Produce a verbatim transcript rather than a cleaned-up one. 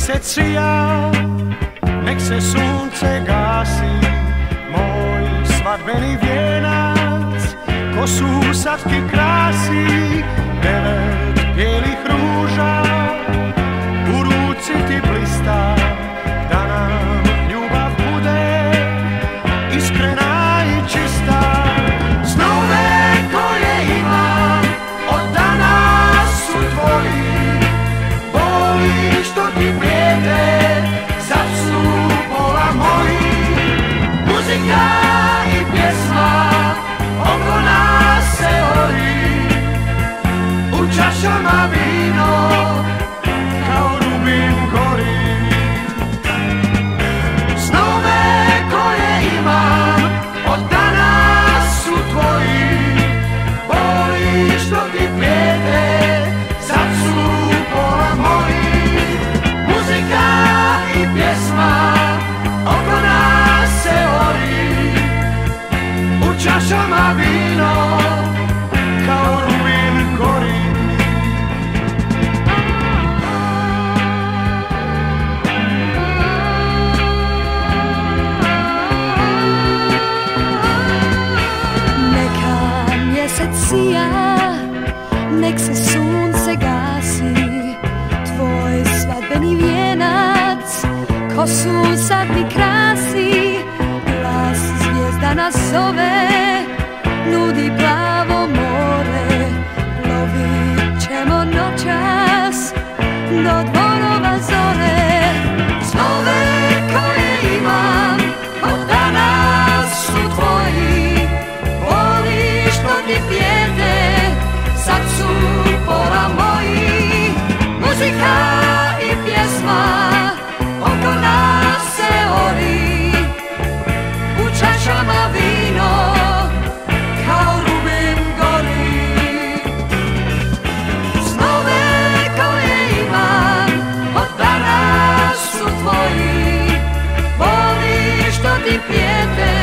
mjesec sija, nek se sunce gasi, moj svadbeni vijenac, kosu sad ti krasi, devet bijelih ruža, u ruci ti blista, da nam ljubav bude iskrena i čista. Snove koje imam od danas su tvoji, boli što ti prijete, sad su pola moji. Muzika i pjesma oko nas se ori, u čašama vino kao rubin gori. Snove koje imam od danas su tvoji, boli što ti prijete, sad su pola moji. Muzika i pjesma oko nas se ori, u čašama vino kao rubin gori. Neka mjesec sija, nek se sunce gasi, tvoj svadbeni vijenac kosu sad mi krasi. Glas zvijezda nas zove, nudi plavo more, plovit ćemo noćas do dvorova zore. Snove koje imam od danas su tvoji, boli što ti prijete, sad su pola moji. Muzika i pjesma oko nas se ori, u čašama vino kao rubin gori. Snove koje imam od danas su tvoji, boli što ti prijete,